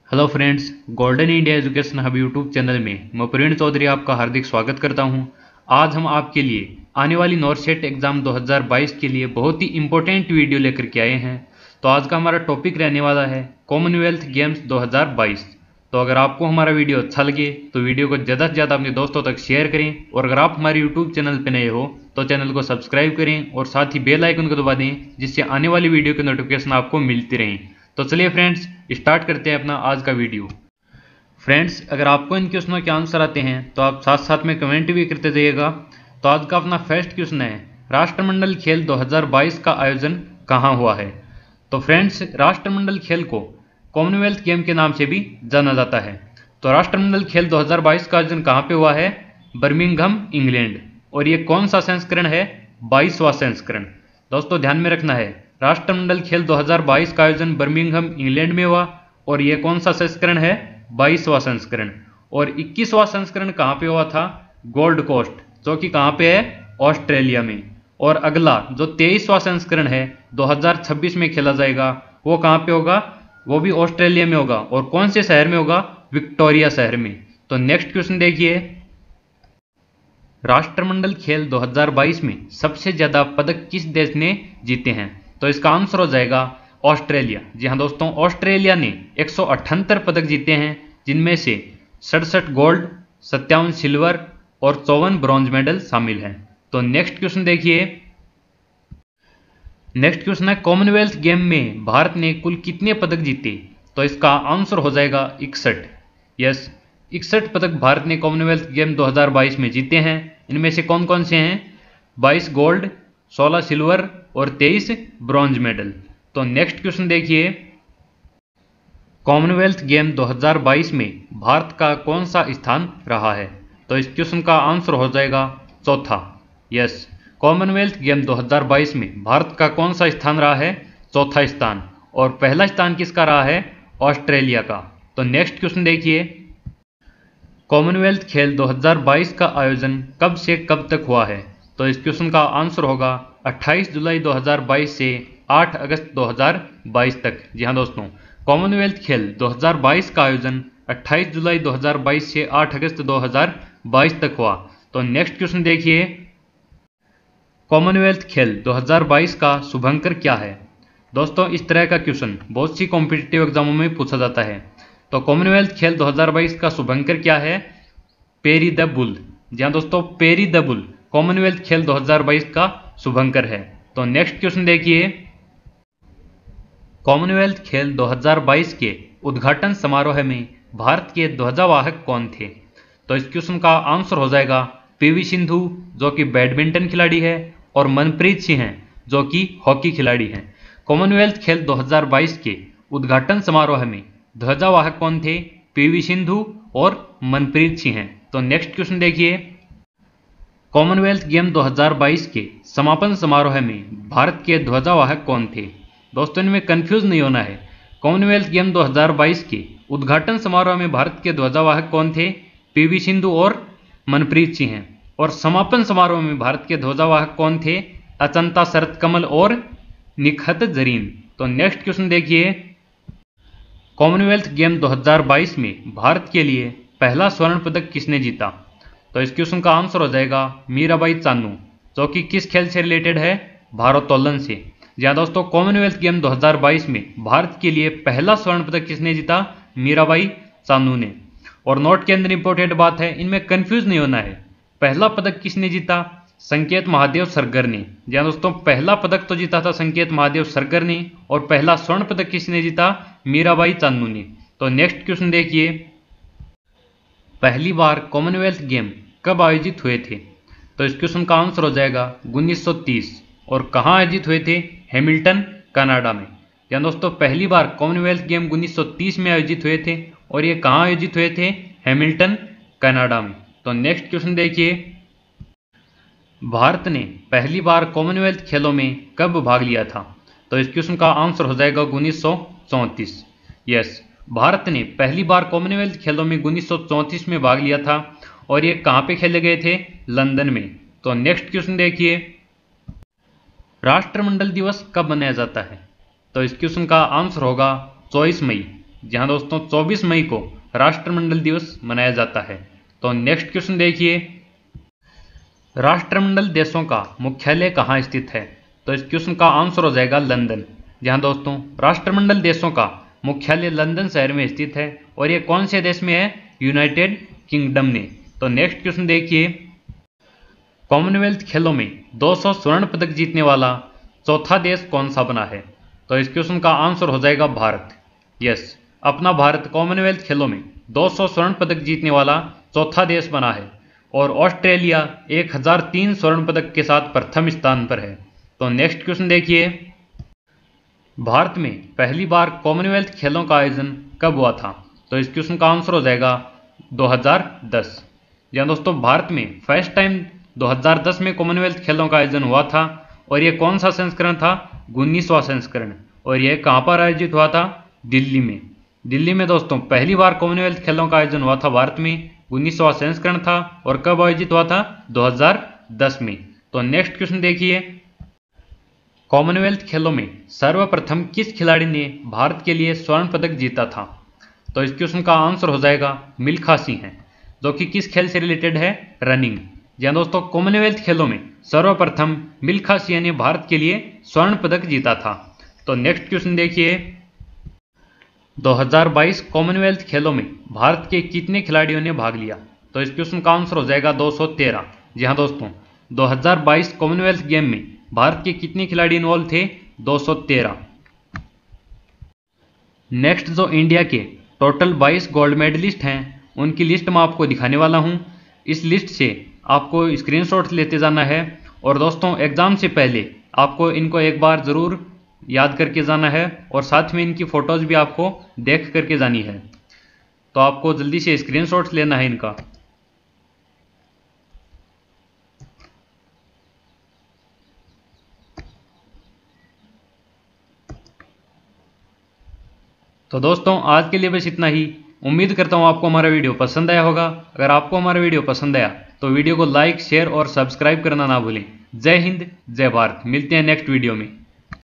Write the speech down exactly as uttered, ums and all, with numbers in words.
Hello friends, golden India education hub YouTube channel में मैं प्रवीण चौधरी आपका हार्दिक स्वागत करता हूं। आज हम आपके लिए आने वाली नॉर्सेट एग्ज़ाम दो हज़ार बाईस के लिए बहुत ही इंपॉर्टेंट वीडियो लेकर के आए हैं। तो आज का हमारा टॉपिक रहने वाला है कॉमनवेल्थ गेम्स दो हज़ार बाईस। तो अगर आपको हमारा वीडियो अच्छा लगे तो वीडियो को ज़्यादा से ज़्यादा अपने दोस्तों तक शेयर करें, और अगर आप हमारे यूट्यूब चैनल पर नए हो तो चैनल को सब्सक्राइब करें और साथ ही बेल आइकन को दबा दें, जिससे आने वाली वीडियो की नोटिफिकेशन आपको मिलती रहें। तो चलिए फ्रेंड्स, स्टार्ट करते हैं अपना आज का वीडियो। फ्रेंड्स, अगर आपको इन क्वेश्चनों के आंसर आते हैं तो आप साथ साथ में कमेंट भी करते जाइएगा। तो आज का अपना फर्स्ट क्वेश्चन है, राष्ट्रमंडल खेल दो हज़ार बाईस का आयोजन कहाँ हुआ है। तो फ्रेंड्स, राष्ट्रमंडल खेल को कॉमनवेल्थ गेम के नाम से भी जाना जाता है। तो राष्ट्रमंडल खेल दो हज़ार बाईस का आयोजन कहाँ पे हुआ है? Birmingham, England. और ये कौन सा संस्करण है? बाईसवां संस्करण। दोस्तों ध्यान में रखना है, राष्ट्रमंडल खेल दो हज़ार बाईस का आयोजन बर्मिंघम, इंग्लैंड में हुआ, और ये कौन सा संस्करण है? बाईसवां संस्करण। और इक्कीसवां संस्करण कहाँ पे हुआ था? गोल्ड कोस्ट, जो कि कहाँ पे है? ऑस्ट्रेलिया में। और अगला जो तेईसवां संस्करण है दो हज़ार छब्बीस में खेला जाएगा, वो कहाँ पे होगा? वो भी ऑस्ट्रेलिया में होगा। और कौन से शहर में होगा? विक्टोरिया शहर में। तो नेक्स्ट क्वेश्चन देखिए, राष्ट्रमंडल खेल दो हज़ार बाईस में सबसे ज्यादा पदक किस देश ने जीते हैं? तो इसका आंसर हो जाएगा ऑस्ट्रेलिया। जी हाँ दोस्तों, ऑस्ट्रेलिया ने एक सौ अठहत्तर पदक जीते हैं, जिनमें से सड़सठ गोल्ड, सत्तावन सिल्वर और चौवन ब्रॉन्ज मेडल शामिल हैं। तो नेक्स्ट क्वेश्चन देखिए, नेक्स्ट क्वेश्चन है, कॉमनवेल्थ गेम में भारत ने कुल कितने पदक जीते? तो इसका आंसर हो जाएगा इकसठ। यस, इकसठ पदक भारत ने कॉमनवेल्थ गेम दो हज़ार बाईस में जीते हैं। इनमें से कौन कौन से हैं? बाईस गोल्ड, सोलह सिल्वर और तेईस ब्रॉन्ज मेडल। तो नेक्स्ट क्वेश्चन देखिए, कॉमनवेल्थ गेम दो हज़ार बाईस में भारत का कौन सा स्थान रहा है? तो इस क्वेश्चन का आंसर हो जाएगा चौथा। यस, कॉमनवेल्थ गेम दो हज़ार बाईस में भारत का कौन सा स्थान रहा है? चौथा स्थान। और पहला स्थान किसका रहा है? ऑस्ट्रेलिया का। तो नेक्स्ट क्वेश्चन देखिए, कॉमनवेल्थ खेल दो हज़ार बाईस का आयोजन कब से कब तक हुआ है? तो इस क्वेश्चन का आंसर होगा अट्ठाईस जुलाई दो हज़ार बाईस से आठ अगस्त दो हज़ार बाईस तक। जी हाँ दोस्तों, कॉमनवेल्थ खेल दो हज़ार बाईस का आयोजन अट्ठाईस जुलाई दो हज़ार बाईस से आठ अगस्त दो हज़ार बाईस तक हुआ। तो नेक्स्ट क्वेश्चन देखिए, कॉमनवेल्थ खेल दो हज़ार बाईस का शुभंकर क्या है? दोस्तों, इस तरह का क्वेश्चन बहुत सी कॉम्पिटिटिव एग्जामों में पूछा जाता है। तो कॉमनवेल्थ खेल दो हज़ार बाईस का शुभंकर क्या है? Peri the bull. जी हाँ दोस्तों, पेरी द बुल कॉमनवेल्थ खेल दो हज़ार बाईस का शुभंकर है। तो नेक्स्ट क्वेश्चन देखिए, कॉमनवेल्थ खेल दो हज़ार बाईस के उद्घाटन समारोह में भारत के ध्वजावाहक कौन थे? तो इस क्वेश्चन का आंसर हो जाएगा पीवी सिंधु, जो कि बैडमिंटन खिलाड़ी है, और मनप्रीत सिंह हैं, जो कि हॉकी खिलाड़ी हैं। कॉमनवेल्थ खेल दो हज़ार बाईस के उद्घाटन समारोह में ध्वजावाहक कौन थे? पीवी सिंधु और मनप्रीत सिंह हैं। तो नेक्स्ट क्वेश्चन देखिए, कॉमनवेल्थ गेम दो हज़ार बाईस के समापन समारोह में भारत के ध्वजावाहक कौन थे? दोस्तों, इनमें कंफ्यूज नहीं होना है। कॉमनवेल्थ गेम दो हज़ार बाईस के उद्घाटन समारोह में भारत के ध्वजावाहक कौन थे? पीवी सिंधु और मनप्रीत सिंह हैं। और समापन समारोह में भारत के ध्वजावाहक कौन थे? अचंता शरत कमल और निखत जरीन। तो नेक्स्ट क्वेश्चन देखिए, कॉमनवेल्थ गेम दो हज़ार बाईस में भारत के लिए पहला स्वर्ण पदक किसने जीता? तो इस क्वेश्चन का आंसर हो जाएगा मीराबाई चानू, जो कि किस खेल से रिलेटेड है? भारोत्तोलन से। जी दोस्तों, कॉमनवेल्थ गेम दो हज़ार बाईस में भारत के लिए पहला स्वर्ण पदक किसने जीता? मीराबाई चानू ने। और नोट के अंदर इंपॉर्टेंट बात है, इनमें कंफ्यूज नहीं होना है। पहला पदक किसने जीता? संकेत महादेव सरगर ने। जी दोस्तों, पहला पदक तो जीता था संकेत महादेव सरगर ने, और पहला स्वर्ण पदक किसने जीता? मीराबाई चानू ने। तो नेक्स्ट क्वेश्चन देखिए, पहली बार कॉमनवेल्थ गेम कब आयोजित हुए थे? तो इस क्वेश्चन का आंसर हो जाएगा उन्नीस सौ तीस। और कहाँ आयोजित हुए थे? हैमिल्टन, कनाडा में। या दोस्तों, पहली बार कॉमनवेल्थ गेम उन्नीस सौ तीस में आयोजित हुए थे, और ये कहाँ आयोजित हुए थे? हैमिल्टन, कनाडा में। तो नेक्स्ट क्वेश्चन देखिए, भारत ने पहली बार कॉमनवेल्थ खेलों में कब भाग लिया था? तो इस क्वेश्चन का आंसर हो जाएगा उन्नीस सौ चौंतीस। यस, भारत ने पहली बार कॉमनवेल्थ खेलों में उन्नीस सौ चौंतीस में भाग लिया था, और ये कहाँ पे खेले गए थे? लंदन में। तो नेक्स्ट क्वेश्चन देखिए, राष्ट्रमंडल दिवस कब मनाया जाता है? तो इस क्वेश्चन का आंसर होगा चौबीस मई। जहां दोस्तों चौबीस मई को राष्ट्रमंडल दिवस मनाया जाता है। तो नेक्स्ट क्वेश्चन देखिए, राष्ट्रमंडल देशों का मुख्यालय कहाँ स्थित है? तो इस क्वेश्चन का आंसर हो जाएगा लंदन। जहां दोस्तों राष्ट्रमंडल देशों का मुख्यालय लंदन शहर में स्थित है और ये कौन से देश में है? यूनाइटेड किंगडम ने। तो नेक्स्ट क्वेश्चन देखिए, कॉमनवेल्थ खेलों में दो सौ स्वर्ण पदक जीतने वाला चौथा देश कौन सा बना है? तो इस क्वेश्चन का आंसर हो जाएगा भारत। यस, अपना भारत कॉमनवेल्थ खेलों में दो सौ स्वर्ण पदक जीतने वाला चौथा देश बना है और ऑस्ट्रेलिया एक हज़ार तीन स्वर्ण पदक के साथ प्रथम स्थान पर है। तो नेक्स्ट क्वेश्चन देखिए, भारत में पहली बार कॉमनवेल्थ खेलों का आयोजन कब हुआ था? तो इस क्वेश्चन का आंसर हो जाएगा दो हज़ार दस। या दोस्तों भारत में फर्स्ट टाइम दो हज़ार दस में कॉमनवेल्थ खेलों का आयोजन हुआ था और ये कौन सा संस्करण था? उन्नीसवां संस्करण। और यह कहाँ पर आयोजित हुआ था? दिल्ली में। दिल्ली में दोस्तों पहली बार कॉमनवेल्थ खेलों का आयोजन हुआ था भारत में, उन्नीसवां संस्करण था और कब आयोजित हुआ था? दो हज़ार दस में। तो नेक्स्ट क्वेश्चन देखिए, कॉमनवेल्थ खेलों में सर्वप्रथम किस खिलाड़ी ने भारत के लिए स्वर्ण पदक जीता था? तो इस क्वेश्चन का आंसर हो जाएगा मिल्खा सिंह है, जो कि किस खेल से रिलेटेड है? रनिंग। जी दोस्तों, कॉमनवेल्थ खेलों में सर्वप्रथम मिल्खा सिंह ने भारत के लिए स्वर्ण पदक जीता था। तो नेक्स्ट क्वेश्चन देखिए, दो हज़ार बाईस कॉमनवेल्थ खेलों में भारत के कितने खिलाड़ियों ने भाग लिया? तो इस क्वेश्चन का आंसर हो जाएगा दो सौ तेरह। जी हाँ दोस्तों, दो हज़ार बाईस कॉमनवेल्थ गेम में भारत के कितने खिलाड़ी इन्वॉल्व थे? दो सौ तेरह। नेक्स्ट जो इंडिया के टोटल बाईस गोल्ड मेडलिस्ट हैं उनकी लिस्ट मैं आपको दिखाने वाला हूं। इस लिस्ट से आपको स्क्रीनशॉट लेते जाना है और दोस्तों एग्जाम से पहले आपको इनको एक बार ज़रूर याद करके जाना है और साथ में इनकी फ़ोटोज़ भी आपको देख करके जानी है। तो आपको जल्दी से स्क्रीनशॉट्स लेना है इनका। तो दोस्तों आज के लिए बस इतना ही। उम्मीद करता हूँ आपको हमारा वीडियो पसंद आया होगा। अगर आपको हमारा वीडियो पसंद आया तो वीडियो को लाइक, शेयर और सब्सक्राइब करना ना भूलें। जय हिंद, जय भारत। मिलते हैं नेक्स्ट वीडियो में।